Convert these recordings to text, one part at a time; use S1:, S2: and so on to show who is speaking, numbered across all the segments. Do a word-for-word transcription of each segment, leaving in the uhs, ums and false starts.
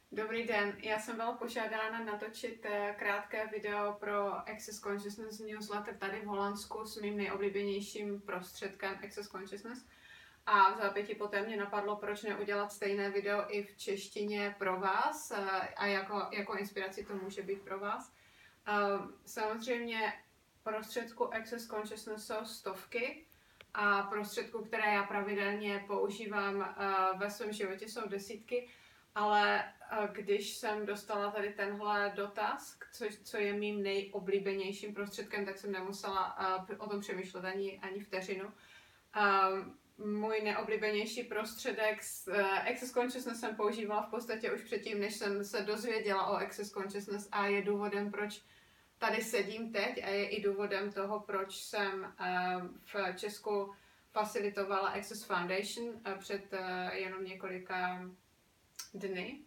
S1: Dobrý den, já jsem byla požádána natočit krátké video pro Access Consciousness newsletter tady v Holandsku s mým nejoblíbenějším prostředkem Access Consciousness. A v zápětí poté mě napadlo, proč neudělat stejné video i v češtině pro vás a jako, jako inspiraci to může být pro vás. Samozřejmě prostředků Access Consciousness jsou stovky a prostředků, které já pravidelně používám ve svém životě, jsou desítky. Ale když jsem dostala tady tenhle dotaz, co, co je mým nejoblíbenějším prostředkem, tak jsem nemusela o tom přemýšlet ani, ani vteřinu. Můj nejoblíbenější prostředek s Access Consciousness jsem používala v podstatě už předtím, než jsem se dozvěděla o Access Consciousness a je důvodem, proč tady sedím teď a je i důvodem toho, proč jsem v Česku facilitovala Access Foundation před jenom několika dny.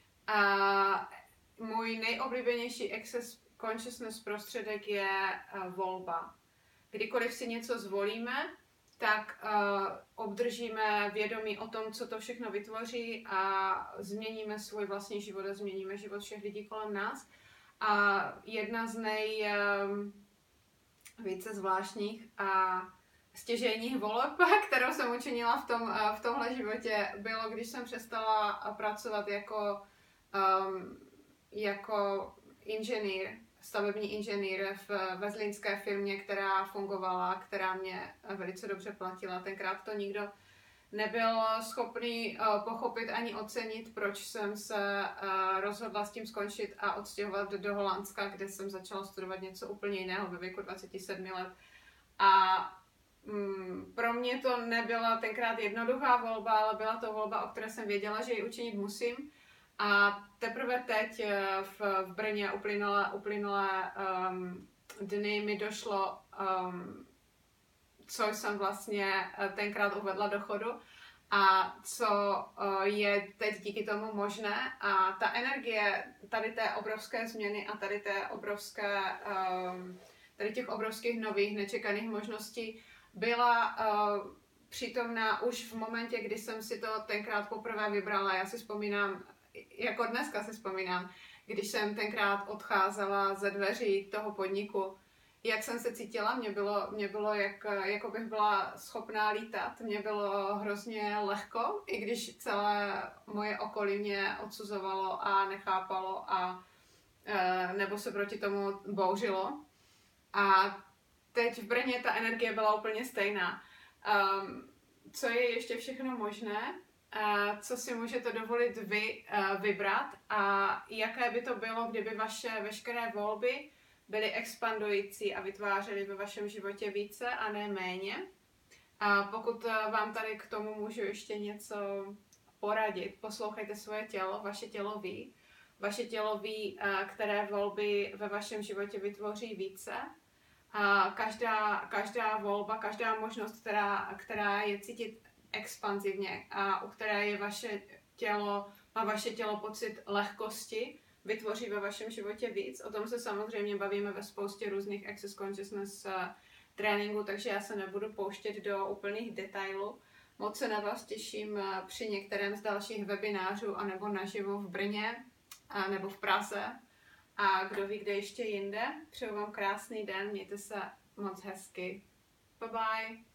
S1: A můj nejoblíbenější Access Consciousness prostředek je uh, volba. Kdykoliv si něco zvolíme, tak uh, obdržíme vědomí o tom, co to všechno vytvoří a změníme svůj vlastní život a změníme život všech lidí kolem nás. A jedna z nejvíce um, zvláštních a stěžejních voleb, kterou jsem učinila v, tom, v tomhle životě, bylo, když jsem přestala pracovat jako, um, jako inženýr, stavební inženýr v, ve zlínské firmě, která fungovala, která mě velice dobře platila. Tenkrát to nikdo nebyl schopný uh, pochopit ani ocenit, proč jsem se uh, rozhodla s tím skončit a odstěhovat do Holandska, kde jsem začala studovat něco úplně jiného ve věku dvacet sedm let. A Mm, pro mě to nebyla tenkrát jednoduchá volba, ale byla to volba, o které jsem věděla, že ji učinit musím. A teprve teď v, v Brně uplynulé, uplynulé um, dny mi došlo, um, co jsem vlastně tenkrát uvedla do chodu a co uh, je teď díky tomu možné. A ta energie tady té obrovské změny a tady té obrovské, um, tady těch obrovských nových nečekaných možností byla uh, přítomná už v momentě, kdy jsem si to tenkrát poprvé vybrala. Já si vzpomínám, jako dneska si vzpomínám, když jsem tenkrát odcházela ze dveří toho podniku, jak jsem se cítila, mě bylo, mě bylo jak, jako bych byla schopná lítat, mě bylo hrozně lehko, i když celé moje okolí mě odsuzovalo a nechápalo a uh, nebo se proti tomu bouřilo. A teď v Brně ta energie byla úplně stejná. Um, co je ještě všechno možné, uh, co si můžete dovolit vy uh, vybrat a jaké by to bylo, kdyby vaše veškeré volby byly expandující a vytvářely ve vašem životě více a ne méně. A pokud uh, vám tady k tomu můžu ještě něco poradit, poslouchejte svoje tělo, vaše tělo ví. Vaše tělo ví, uh, které volby ve vašem životě vytvoří více. A každá, každá volba, každá možnost, která, která je cítit expanzivně a u které je vaše tělo, má vaše tělo pocit lehkosti, vytvoří ve vašem životě víc. O tom se samozřejmě bavíme ve spoustě různých Access Consciousness tréninků, takže já se nebudu pouštět do úplných detailů. Moc se na vás těším při některém z dalších webinářů anebo naživo v Brně a nebo v Praze. A kdo ví, kde ještě jinde. Přeju vám krásný den, mějte se moc hezky. Bye bye.